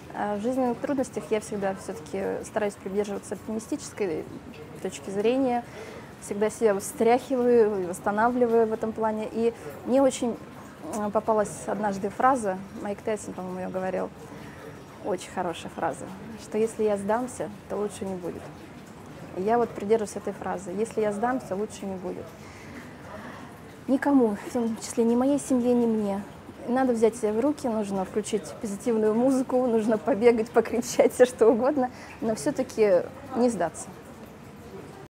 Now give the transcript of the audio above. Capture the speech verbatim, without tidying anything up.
А в жизненных трудностях я всегда все-таки стараюсь придерживаться оптимистической точки зрения, всегда себя встряхиваю и восстанавливаю в этом плане. И мне очень попалась однажды фраза, Майк Тайсон, по-моему, ее говорил, очень хорошая фраза, что если я сдамся, то лучше не будет. И я вот придерживаюсь этой фразы. Если я сдамся, лучше не будет. Никому, в том числе ни моей семье, ни мне. Надо взять себя в руки, нужно включить позитивную музыку, нужно побегать, покричать, все что угодно, но все-таки не сдаться.